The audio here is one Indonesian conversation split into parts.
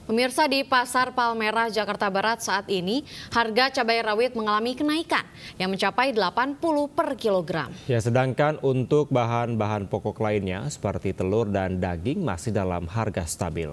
Pemirsa, di Pasar Palmerah, Jakarta Barat saat ini harga cabai rawit mengalami kenaikan yang mencapai 80 per kilogram. Ya, sedangkan untuk bahan-bahan pokok lainnya seperti telur dan daging masih dalam harga stabil.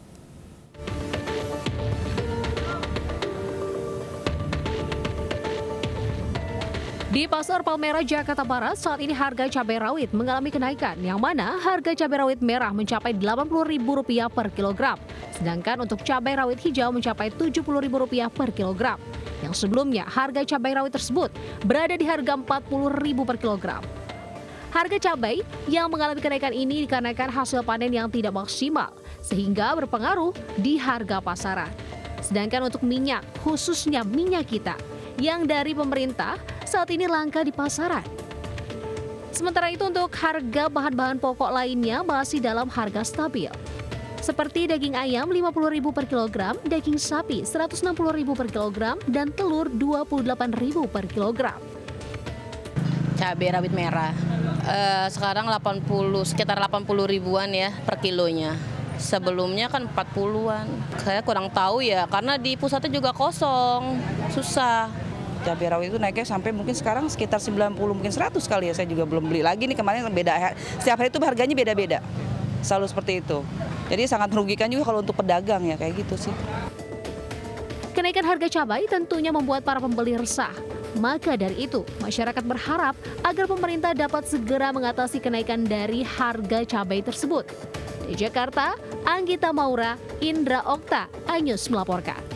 Di Pasar Palmerah, Jakarta Barat, saat ini harga cabai rawit mengalami kenaikan, yang mana harga cabai rawit merah mencapai Rp80.000 per kilogram, sedangkan untuk cabai rawit hijau mencapai Rp70.000 per kilogram. Yang sebelumnya harga cabai rawit tersebut berada di harga Rp40.000 per kilogram. Harga cabai yang mengalami kenaikan ini dikarenakan hasil panen yang tidak maksimal, sehingga berpengaruh di harga pasaran. Sedangkan untuk minyak, khususnya minyak kita, yang dari pemerintah saat ini langka di pasaran. Sementara itu untuk harga bahan-bahan pokok lainnya masih dalam harga stabil. Seperti daging ayam Rp50.000 per kilogram, daging sapi Rp160.000 per kilogram, dan telur Rp28.000 per kilogram. Cabai rawit merah sekarang sekitar 80 ribuan ya per kilonya. Sebelumnya kan 40-an. Saya kurang tahu ya, karena di pusatnya juga kosong, susah. Cabai rawit itu naiknya sampai mungkin sekarang sekitar 90, mungkin 100 kali ya. Saya juga belum beli lagi nih, kemarin beda. Setiap hari itu harganya beda-beda. Selalu seperti itu. Jadi sangat merugikan juga kalau untuk pedagang ya, kayak gitu sih. Kenaikan harga cabai tentunya membuat para pembeli resah. Maka dari itu, masyarakat berharap agar pemerintah dapat segera mengatasi kenaikan dari harga cabai tersebut. Di Jakarta, Anggita Maura, Indra Okta, iNews melaporkan.